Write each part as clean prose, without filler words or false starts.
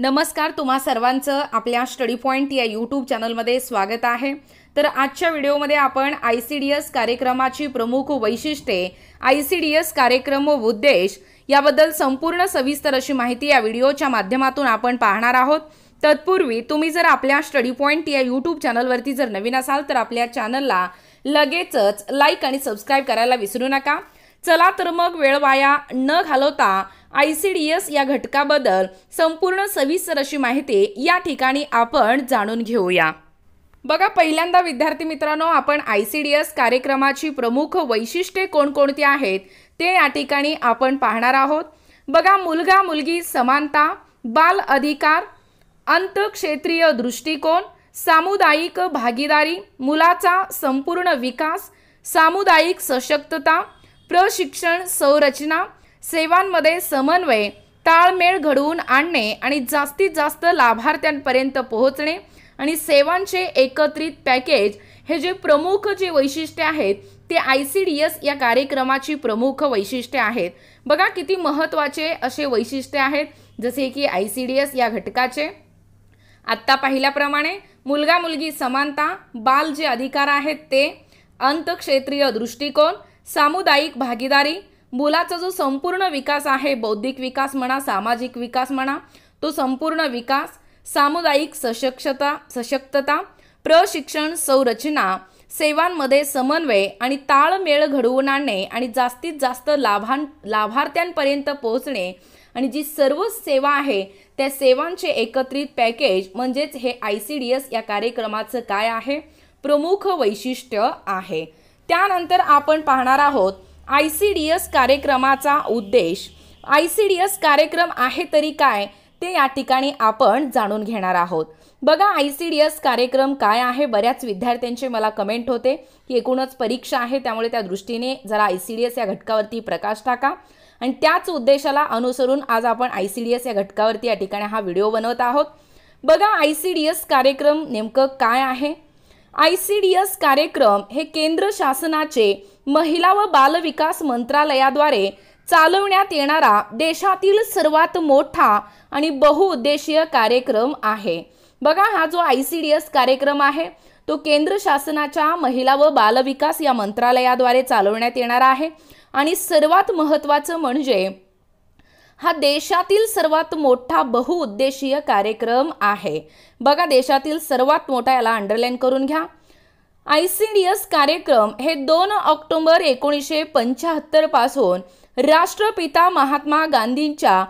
नमस्कार, तुम्हा सर्वांचं आपल्या स्टडी पॉइंट या यूट्यूब चॅनलमध्ये स्वागत आहे। तर आजच्या व्हिडिओमध्ये आपण ICDS कार्यक्रमाची प्रमुख वैशिष्ट्ये, ICDS कार्यक्रम व उद्देश याबद्दल संपूर्ण सविस्तर अशी माहिती या व्हिडिओच्या माध्यमातून आपण पाहणार आहोत। तत्पूर्वी तुम्ही जर आपल्या स्टडी पॉइंट या यूट्यूब चॅनलवरती जर नवीन असाल तर आपल्या चॅनलला लगेचच लाईक आणि सबस्क्राइब करायला विसरू नका। चला तर मग वेळ वाया न घालवता ICDS या घटकाबद्दल संपूर्ण सविस्तर अशी माहिती या ठिकाणी आपण जाणून घेऊया। बघा, पहिल्यांदा विद्यार्थी मित्रांनो, आपण ICDS कार्यक्रमाची प्रमुख वैशिष्ट्ये कोणकोणती आहेत ते या ठिकाणी आपण पाहणार आहोत। बघा, मुलगा मुलगी समानता, बाल अधिकार, अंतक्षेत्रीय दृष्टिकोन, सामुदायिक भागीदारी, मुलाचा संपूर्ण विकास, सामुदायिक सशक्तता, प्रशिक्षण संरचना, सेवांमध्ये समन्वय, ताळमेळ घडवून आणणे आणि जास्तीत जास्त लाभार्थ्यांपर्यंत पोहोचणे आणि सेवांचे एकत्रित पॅकेज, हे जे प्रमुख जे वैशिष्ट्ये आहेत ते ICDS या कार्यक्रमाची प्रमुख वैशिष्ट्ये आहेत। बघा, किती महत्त्वाचे असे वैशिष्ट्ये आहेत, जसे की ICDS या घटकाचे आत्ता पाहिल्याप्रमाणे मुलगा मुलगी समानता, बाल जे अधिकार आहेत ते, अंतक्षेत्रीय दृष्टिकोन, सामुदायिक भागीदारी, मुलाचा जो संपूर्ण विकास आहे, बौद्धिक विकास म्हणा, सामाजिक विकास म्हणा, तो संपूर्ण विकास, सामुदायिक सशक्तता, प्रशिक्षण संरचना, सेवांमध्ये समन्वय आणि ताळमेळ घडवून आणणे आणि जास्तीत जास्त लाभार्थ्यांपर्यंत पोहोचणे आणि जी सर्व सेवा आहे त्या सेवांचे एकत्रित पॅकेज म्हणजेच हे ICDS या कार्यक्रमाचं काय आहे, प्रमुख वैशिष्ट्य आहे। त्यानंतर आपण पाहणार आहोत ICDS कार्यक्रमाचा उद्देश। ICDS कार्यक्रम आहे तरी काय ते या ठिकाणी आपण जाणून घेणार आहोत। बघा, ICDS कार्यक्रम काय आहे, बऱ्याच विद्यार्थ्यांचे मला कमेंट होते की एकूणच परीक्षा आहे, त्यामुळे त्या दृष्टीने जरा ICDS या घटकावरती प्रकाश टाका आणि त्याच उद्देशाला अनुसरून आज आपण ICDS या घटकावरती या ठिकाणी हा व्हिडिओ बनवत आहोत। बघा, ICDS कार्यक्रम नेमकं काय आहे। ICDS कार्यक्रम हे केंद्र शासनाचे महिला व बाल विकास मंत्रालयाद्वारे चालवण्यात येणारा देशातील सर्वात मोठा आणि बहुउद्देशीय कार्यक्रम आहे। बघा, हा जो ICDS कार्यक्रम आहे तो केंद्र शासनाच्या महिला व बाल विकास या मंत्रालयाद्वारे चालवण्यात येणारा आहे आणि सर्वात महत्त्वाचं म्हणजे हा देशातील सर्वात मोठा बहुउद्देशीय कार्यक्रम आहे। बघा, देशातील सर्वात मोठा, याला अंडरलाइन करून घ्या। ICDS कार्यक्रम हे 2 ऑक्टोबर 1975 पासून राष्ट्रपिता महात्मा गांधींच्या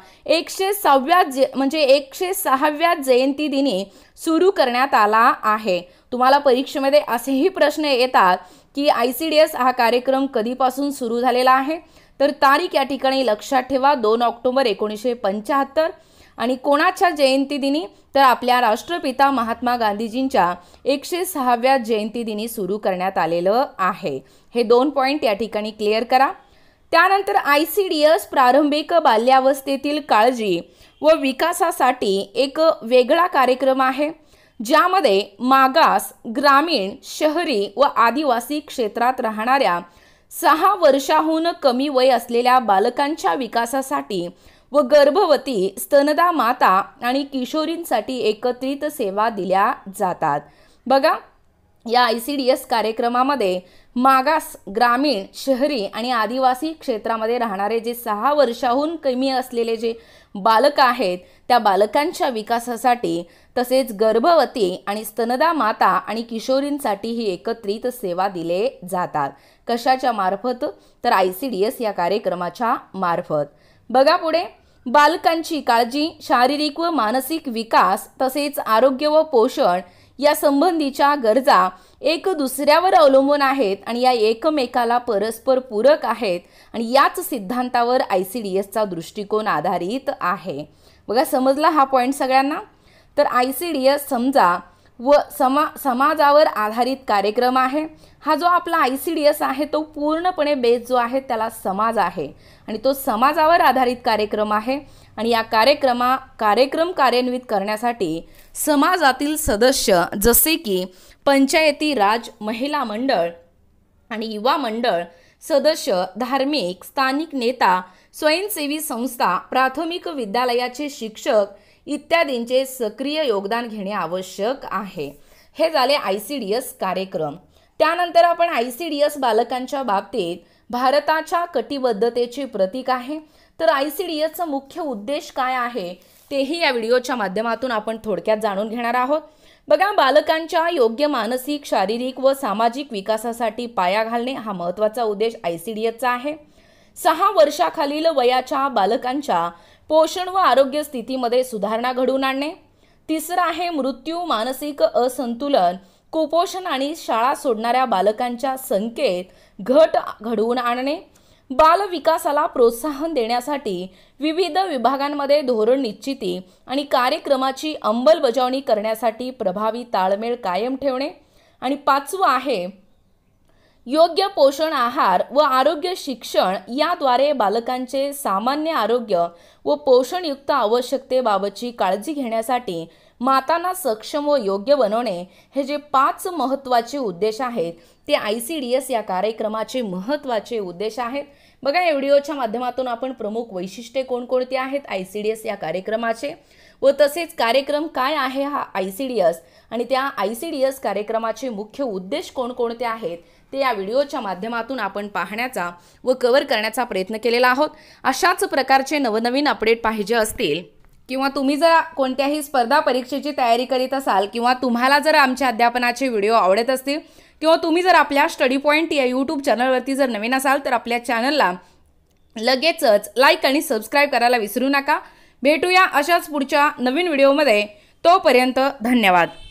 106व्या जयंती दिनी सुरू करण्यात आला आहे। तुम्हाला परीक्षेमध्ये असेही प्रश्न येतात की ICDS हा कार्यक्रम कधीपासून सुरू झालेला आहे, तर तारीख या ठिकाणी लक्षात ठेवा, 2 ऑक्टोबर 1975 आणि कोणाच्या जयंती दिनी, तर आपल्या राष्ट्रपिता महात्मा गांधीजींच्या 106व्या जयंती दिनी सुरू करण्यात आलेलं आहे। हे 2 पॉइंट या ठिकाणी क्लिअर करा। त्यानंतर ICDS प्रारंभिक बाल्यावस्थेतील काळजी व विकासासाठी एक वेगळा कार्यक्रम आहे, ज्यामध्ये मागास, ग्रामीण, शहरी व आदिवासी क्षेत्रात राहणाऱ्या 6 वर्षाहून कमी वय असलेल्या बालकांच्या विकासासाठी व गर्भवती, स्तनदा माता आणि किशोरींसाठी एकत्रित सेवा दिल्या जातात। बघा, या ICDS कार्यक्रमामध्ये मागास, ग्रामीण, शहरी आणि आदिवासी क्षेत्रामध्ये राहणारे जे 6 वर्षाहून कमी असलेले जे बालक आहेत त्या बालकांच्या विकासासाठी, तसेच गर्भवती आणि स्तनदा माता आणि किशोरींसाठी ही एकत्रित सेवा दिले जातात। कशाच्या मार्फत, तर ICDS या कार्यक्रमाच्या मार्फत। बघा पुढे, बालकांची काळजी, शारीरिक व मानसिक विकास तसेच आरोग्य व पोषण या संबंधीच्या गरजा एक दुसऱ्यावर अवलंबून आहेत आणि या एकमेकाला परस्पर पूरक आहेत आणि याच सिद्धांतावर ICDS चा दृष्टिकोन आधारित आहे। बघा, समजला हा पॉइंट सगळ्यांना। तर ICDS समजा व समाजावर आधारित कार्यक्रम आहे। हा जो आपला ICDS आहे तो पूर्णपणे बेस जो आहे त्याला समाज आहे आणि तो समाजावर आधारित कार्यक्रम आहे आणि या कार्यक्रम कार्यान्वित करण्यासाठी समाजातील सदस्य जसे की पंचायती राज, महिला मंडळ आणि युवा मंडळ सदस्य, धार्मिक, स्थानिक नेता, स्वयंसेवी संस्था, प्राथमिक विद्यालयाचे शिक्षक इत्यादींचे सक्रिय योगदान घेणे आवश्यक आहे। हे झाले ICDS कार्यक्रम। त्यानंतर आपण ICDS बालकांच्या बाबतीत भारताच्या कटिबद्धतेचे प्रतीक आहे। तर ICDSचा मुख्य उद्देश काय आहे तेही या व्हिडिओच्या माध्यमातून आपण थोडक्यात जाणून घेणार आहोत। बघा, बालकांच्या योग्य मानसिक, शारीरिक व सामाजिक विकासासाठी पाया घालणे हा महत्त्वाचा उद्देश ICDSचा आहे। 6 वर्षाखालील वयाच्या बालकांच्या पोषण व आरोग्य स्थितीमध्ये सुधारणा घडवून आणणे। तिसरा आहे मृत्यू, मानसिक असंतुलन, कुपोषण आणि शाळा सोडणाऱ्या बालकांच्या संख्येत घट घडवून आणणे। बाल विकासाला प्रोत्साहन देण्यासाठी विविध विभागांमध्ये धोरण निश्चिती आणि कार्यक्रमाची अंमलबजावणी करण्यासाठी प्रभावी ताळमेळ कायम ठेवणे। आणि 5वं आहे योग्य पोषण आहार व आरोग्य शिक्षण याद्वारे बालकांचे सामान्य आरोग्य व पोषणयुक्त आवश्यकतेबाबतची काळजी घेण्यासाठी मातांना सक्षम व योग्य बनवणे। हे जे 5 महत्त्वाचे उद्देश आहेत ते ICDS या कार्यक्रमाचे महत्त्वाचे उद्देश आहेत। बघा, या व्हिडिओच्या माध्यमातून आपण प्रमुख वैशिष्ट्ये कोणकोणती आहेत ICDS या कार्यक्रमाचे व तसेच कार्यक्रम काय आहे हा ICDS आणि त्या ICDS कार्यक्रमाचे मुख्य उद्देश कोणकोणते आहेत ते या व्हिडिओच्या माध्यमातून आपण पाहण्याचा व कव्हर करण्याचा प्रयत्न केलेला आहोत। अशाच प्रकारचे नवनवीन अपडेट पाहिजे असतील किंवा तुम्ही जर कोणत्याही स्पर्धा परीक्षेची तयारी करीत असाल किंवा तुम्हाला जर आमच्या अध्यापनाचे व्हिडिओ आवडत असतील किंवा तुम्ही जर आपल्या स्टडी पॉइंट या यूट्यूब चॅनलवरती जर नवीन असाल तर आपल्या चॅनलला लगेचच लाईक आणि सबस्क्राईब करायला विसरू नका। भेटूया अशाच पुढच्या नवीन व्हिडिओमध्ये। तोपर्यंत धन्यवाद।